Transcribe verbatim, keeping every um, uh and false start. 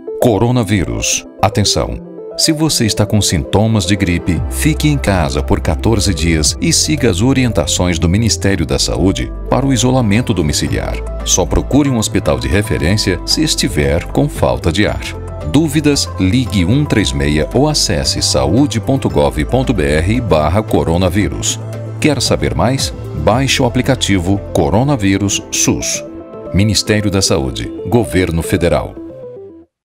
Coronavírus. Atenção! Se você está com sintomas de gripe, fique em casa por quatorze dias e siga as orientações do Ministério da Saúde para o isolamento domiciliar. Só procure um hospital de referência se estiver com falta de ar. Dúvidas? Ligue um três seis ou acesse saúde ponto gov ponto br barra coronavírus. Quer saber mais? Baixe o aplicativo Coronavírus SUS. Ministério da Saúde, Governo Federal.